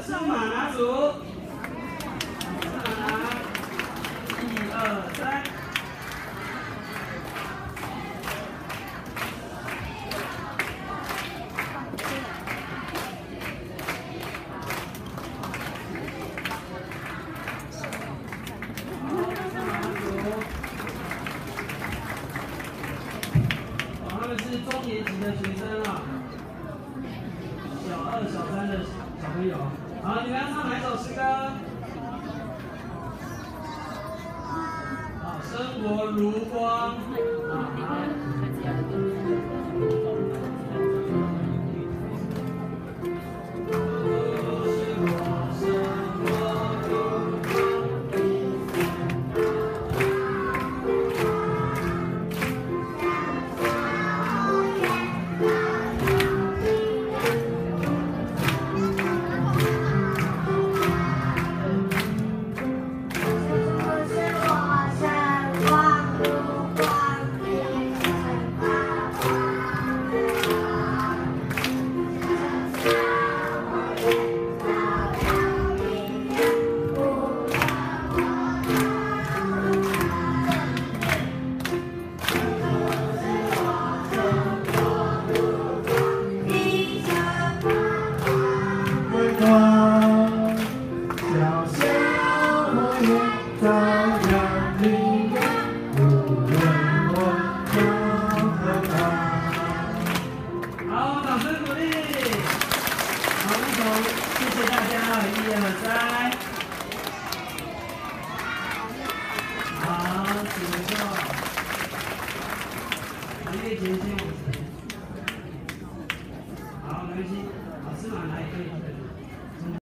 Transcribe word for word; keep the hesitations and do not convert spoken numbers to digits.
吃马拿组，吃马拿，一二三。 是中年级的学生啊，小二、小三的小朋友。好，你们要唱哪一首诗歌？好，生活如光。啊，好。 越前先往前。好，没关系。老师马来可以。